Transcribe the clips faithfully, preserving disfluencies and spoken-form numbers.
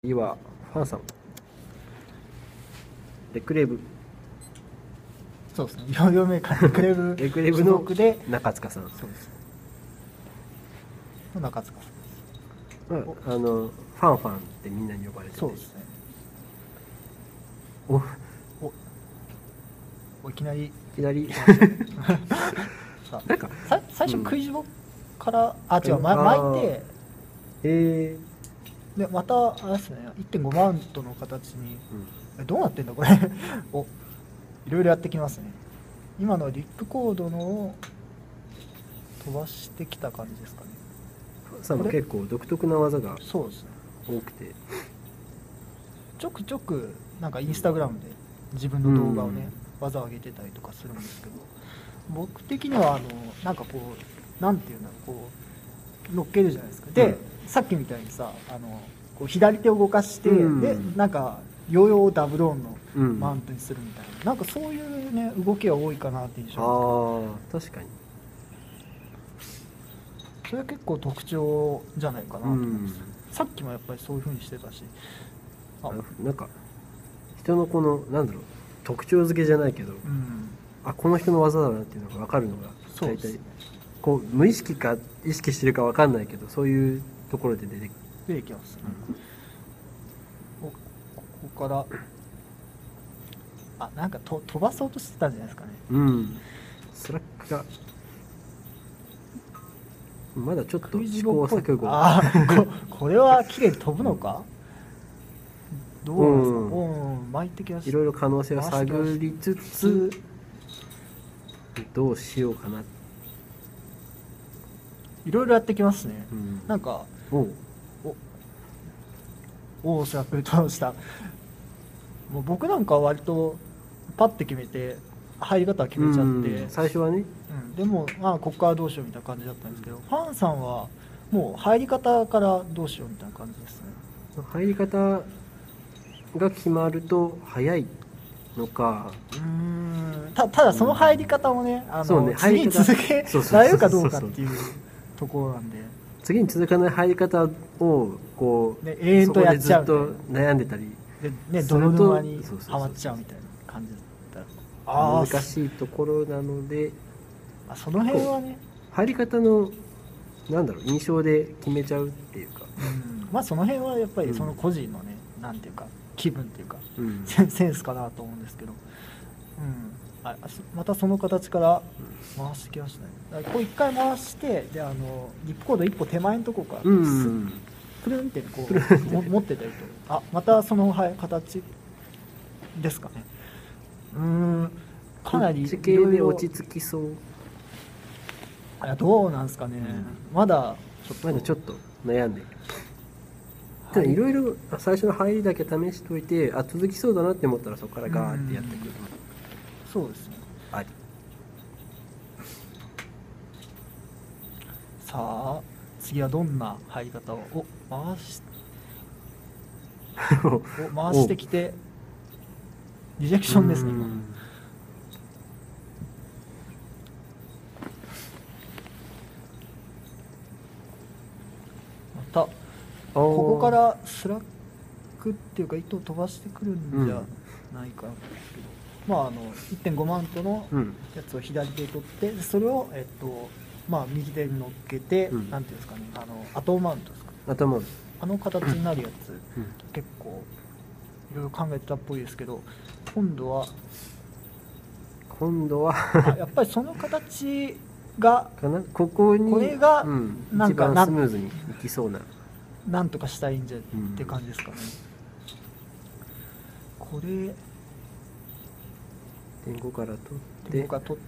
次はファンさん、レクレブ。 そうですね、よよめかレクレブレクレブので中塚さん。 そうですの中塚さん、 まあ、あのファンファンってみんなに呼ばれてて、 そうですね。 おおおいきなりいきなりさなんかさ最初うんクイズボから、あ違う、ま、 あー巻いてえでまたあれですね いってんご マウントの形に、 ーうん、 えどうなってんだこれおいろいろやってきますね。今のリップコードのを飛ばしてきた感じですかね。 ファンさんも結構独特な技がそうですね、 多くて、 ちょくちょくなんかインスタグラムで自分の動画をね、技を上げてたりとかするんですけど、僕的にはあのなんかこうなんていうんだろう、こう乗っけるじゃないですか。で、 うんさっきみたいにさあのこう左手を動かして、 うんでなんかヨーヨーをダブルオンのうんマウントにするみたいな、なんかそういうね動きが多いかなって印象ああ確かに、 それは結構特徴じゃないかなと思います、 うんさっきもやっぱりそういう風にしてたし、あなんか人のこのなんだろう特徴付けじゃないけど、 うんあこの人の技だなっていうのが分かるのが大体そうですね、 こう無意識か意識してるか分かんないけど、そういうところで出てくる。 出てきますね、おここからあなんかと飛ばそうとしてたんじゃないですかね。 うんスラックがまだちょっとクイズ試行ボっぽい錯誤、 あーここれは綺麗に飛ぶのか、どうなんですか、 うんうん巻いてきました。 いろいろ可能性を探りつつどうしようかな、 いろいろやってきますね、 うん、 なんかおうおおスラックとしたもう僕なんかは割とパッて決めて入り方は決めちゃって、 うん最初はね、 うん、でもまあここからどうしようみたいな感じだったんですけど、ファンさんはもう入り方からどうしようみたいな感じですね。 入り方が決まると早いのか、 うーん た, ただその入り方もね、あそうの次にね入り方続けそうそうそうそうられるかどうかっていうところなんで、 次に続かない入り方をこう、 ね、永遠とやっちゃうみたいなそこでずっと悩んでたりで、ね、 すると泥沼にそうそうそうはまっちゃうみたいな感じだったら、あー難しいところなので、 あその辺はね、 入り方のなんだろう印象で決めちゃうっていうか、 うんまあその辺はやっぱりその個人のね、なんていうか気分っていうか、 うんセンセンスかなと思うんですけど、うん、あそまたその形から回してきましたね。だからこう一回回してであのリップコード一歩手前のところからうんスップルンってこうも持ってたりと、あまたその、はい、形ですかね。うーんかなりこっち系でいろいろ落ち着きそう。 あどうなんですかね、 うんまだちょっとまだちょっと悩んでる。ただいろいろ最初の入りだけ試しといて、あ続きそうだなって思ったらそこからガーってやってくる。 そうですね。 あり。 さあ次はどんな入り方をお回しお回してきてリジェクションですね。今うんまたここからスラックっていうか糸を飛ばしてくるんじゃないかなと思うんですけど、まああの いってんご マウントのうんやつを左手で取って、それをえっとまあ右手に乗っけて、 うんなんていうんですかね、あの後マウントですか、 頭、 あの形になるやつ、 うん結構いろいろ考えてたっぽいですけど、今度は今度はあやっぱりその形がかなここにこれがうん、 なんか一番スムーズにいきそうな。 なんとかしたいんじゃうんって感じですかね。これいってんごから取っていってんごからとい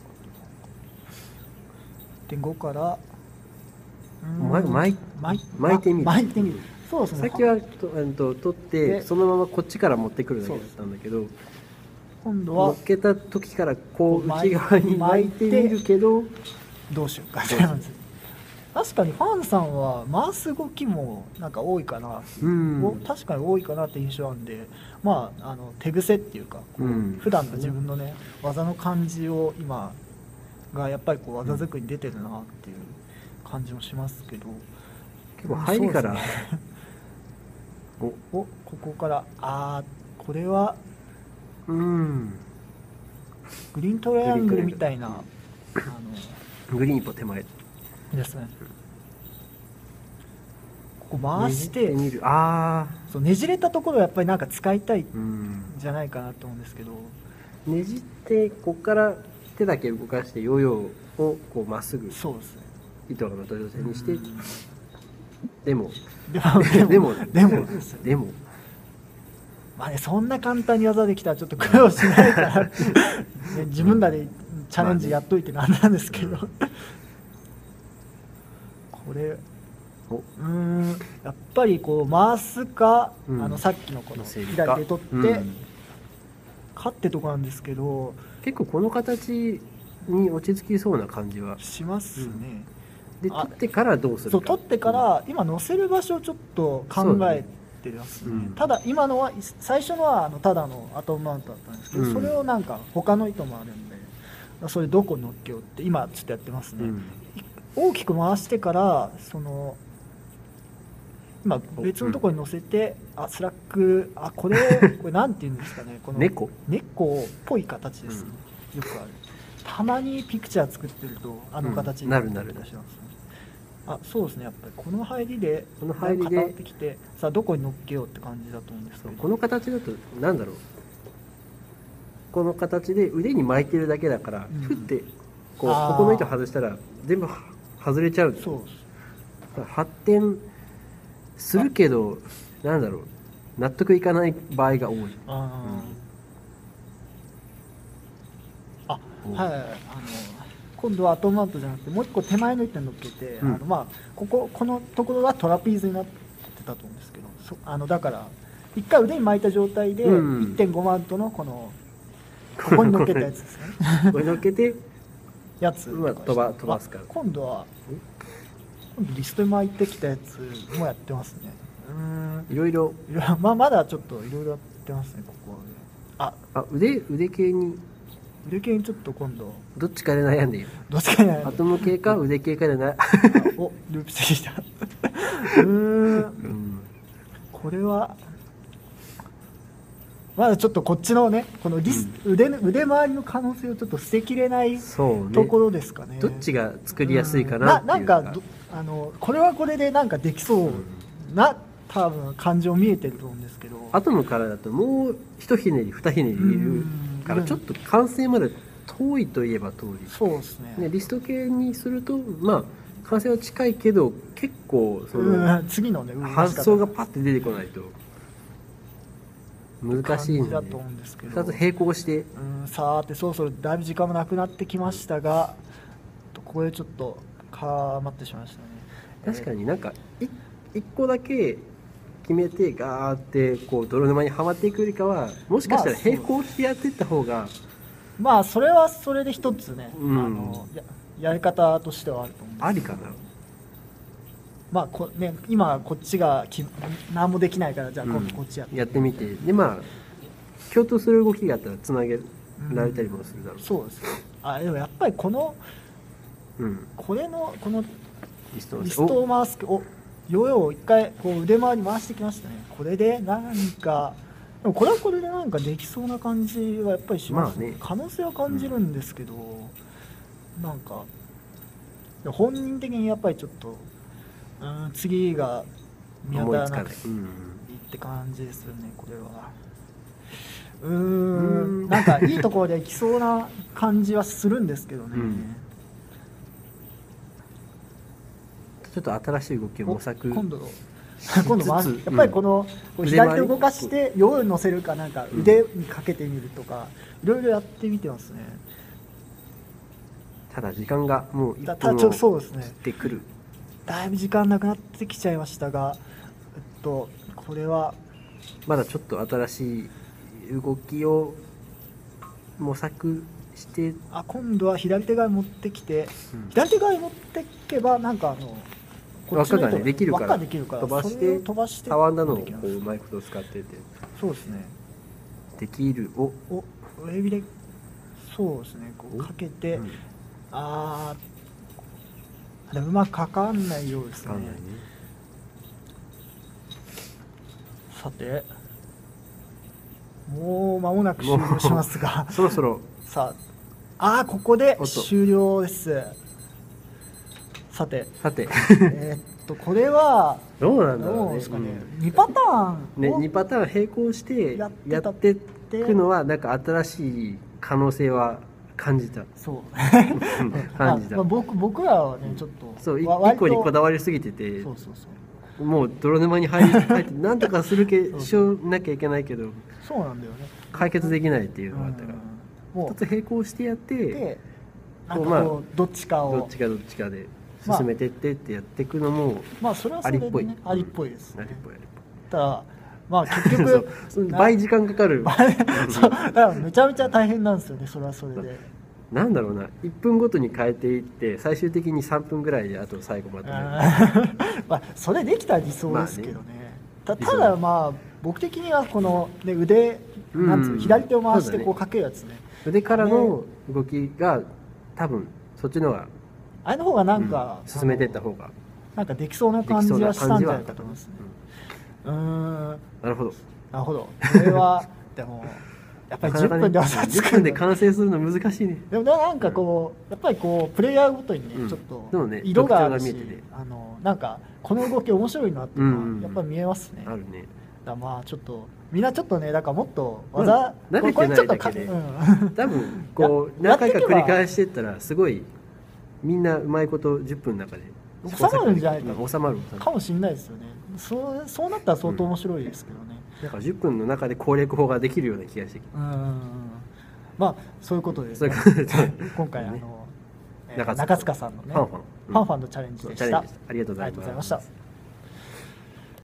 ってんごからうーんま巻い巻い巻いてみる巻いてみる。そうですね。 先はとあの取ってでそのままこっちから持ってくるだけだったんだけど、乗今度はっけた時からこうこう巻い内側に巻いてみるけど、 どうしようかって感じです。確かにファンさんは回す動きもなんか多いかな、 うんお確かに多いかなって印象なんで、まあ、あの手癖っていうかこう、 うん普段の自分のね技の感じを今がやっぱりこう技作りに出てるなっていう感じもしますけど、 結構入りからそうですねおおここからあーこれはうんグリーントライアングルみたいなあグリーン一歩手前のですね。ここ回してねじってみる。ああそうねじれたところをやっぱりなんか使いたいんうんじゃないかなと思うんですけど、 ねじってここから手だけ動かしてヨーヨーをこうまっすぐそうですね。 糸の土線にしてうんでもでもででももでもですよね。 でもまあね、そんな簡単に技できたらちょっと苦労しないからって、ね、自分らでチャレンジやっといてなんなんですけど、 まあねこれおうーんやっぱりこう回すか、 うんあのさっきのこの乗せるか左手取って、 うんかってとこなんですけど結構この形に落ち着きそうな感じはしますね。 であ取ってからどうするかそう取ってから今乗せる場所をちょっと考えてますね。 うんただ今のは最初のはあのただのアトムマウントだったんですけど、 うんそれをなんか他の糸もあるんでそれどこに乗っけようって今ちょっとやってますね。 うん大きく回してからその今別のところに乗せて、あスラックあこれこれなんていうんですかねこの猫猫っぽい形ですね、よくある。たまにピクチャー作ってるとあの形にうんなるなるったりしますね。あそうですね、やっぱりこの入りでこの入りで固まってきてさあどこに乗っけようって感じだと思うんですけど、 この形だとなんだろうこの形で腕に巻いてるだけだから、 うんふってこうあーここの糸外したら全部は外れちゃう。 そう発展するけどなんだろう納得いかない場合が多い。 あー、あうんはいあの今度はアトムマウントじゃなくてもう一個手前の糸に乗っけて、 うんあのまあこここのところがトラピーズになってたと思うんですけど、そあのだから一回腕に巻いた状態でうんいってんご マウントのこのここに乗っけたやつですねこれ乗っけてやつまあ飛ば飛ばすからあ今度は今度リストに巻いてきたやつもやってますね。うーんいろいろいろいろまあまだちょっといろいろやってますねここはね。ああ腕腕系に腕系にちょっと今度どっちかで悩んでいる。 どっちかにないアトム系か腕系かでなおループしてきたうーんうんこれはまだちょっとこっちのねこのリス、腕の腕回りの可能性をちょっと捨てきれないそうねところですかね。 どっちが作りやすいかなっていううんななんかどあのこれはこれでなんかできそうな多分感情見えてると思うんですけど、 アトムからだともう一ひねり二ひねりいるからちょっと完成まで遠いといえば遠い。 そうですねね、リスト系にするとまあ完成は近いけど結構そのうん次のね動かし方発想がパッて出てこないと難しい感じだんでと思うんですけど、 ふたつ並行してうんさーてそろそろだいぶ時間もなくなってきましたが、ここでちょっとかまってしまいましたね。 確かになんかい一個だけ決めてガーってこう泥沼にはまっていくよりかはもしかしたら並行してやっていった方がまあそれはそれで一つね、 うんあのややり方としてはあると思うんですありかな。 まあこ、ね、今こっちがき何もできないからじゃあ今うん度こっちやって、 やってみてでまあ共通する動きがあったらつなげられたりもするだろうし、 そうですね。あでもやっぱりこのうん、 これのこのリストのリストを回すおヨーヨーを一回こう腕回り回してきましたね。これで何かでもこれはこれでなんかできそうな感じはやっぱりしますね。 まあね可能性は感じるんですけど、なんか本人的にやっぱりちょっとうん次が見当た思いつかない、 らなくてうん、 って感じですよねこれは。うーうんんなんかいいところでいきそうな感じはするんですけどね。 うんちょっと新しい動きを模索お今度今度回すつつやっぱりこの、こう腕回り左手動かしてヨーヨーに乗せるかなんか腕にかけてみるとか、いろいろやってみてますね。 ただ時間がもう一たたちょ分をそうですね切ってくる。 だいぶ時間なくなってきちゃいましたが、えっとこれはまだちょっと新しい動きを模索して、 あ今度は左手側に持ってきて、 うん左手側に持ってけばなんかあのこっちの輪っかがねできるから輪っかできるから飛ばしてそれを飛ばしてたわんだのをこできますううまいこと使っててそうですね。 できるを、 お親指でそうですねこうおかけて、 うんあーでもうまくかかんないようですね。 わかんないね。 さてもう間もなく終了しますがそろそろさああーここでおっと終了です。さてさてえーっとこれはどうなんだろうね。 どうですかね、 うんにパターンね、 をにパターン並行してややってたっていくのはなんか新しい可能性は感じた。 そううん感じたまあ、僕僕らはねちょっとそういわ割と一個にこだわりすぎてて、 そうそうそうもう泥沼に入り入ってなんとかするけそうしょなきゃいけないけどそうなんだよね。 解決できないっていうのがあったから、 うんも一つ並行してやってうでなんこうまあかこうどっちかをどっちかどっちかで進めてってってやっていくのもまあそれはそれで、ね、 ありっぽいありっぽいですねありっぽいありっただまあ結ぽいそう局その倍時間かかるそうだからめちゃめちゃ大変なんですよねそれはそれでなんだろうないっぷんごとに変えていって最終的にさんぷんぐらいであと最後まとめるあーまあそれできたら理想ですけどね,、たただまあ僕的にはこの、ね、腕なんつうの左手を回してこうかけるやつね腕からの動きが多分そっちの方があれの方がなんか、 うん進めていった方がなんかできそうな感じはしたんじゃないかと思いますねうーんなるほどなるほどこれはでもやっぱりじゅっぷんで技じゅっ作るのぷんで完成するの難しいね。 でもなんかこうやっぱりこうプレイヤーごとにね、 うんちょっとでもね色があるし、 特徴が見えててあのなんかこの動き面白いなっていうのうんうんうんはやっぱり見えますね、 あるね。 だからまあちょっとみんなちょっとねだからもっと技、 まあ慣れてこれちょっとかないだけでうん多分こうや何回かやっていけば繰り返していったらすごいみんなうまいことじゅっぷんの中で収まるんじゃないかうん収まる収まるかもしれないですよねそうそうなったら相当面白いですけどねだからじゅっぷんの中で攻略法ができるような気がしてきうんまあそういうことで、 そういうことで今回あの、 ねえー中塚中塚さんのねファンファンうんファンファンのチャレンジでしたチャレンジでしたありがとうございますありがとうございました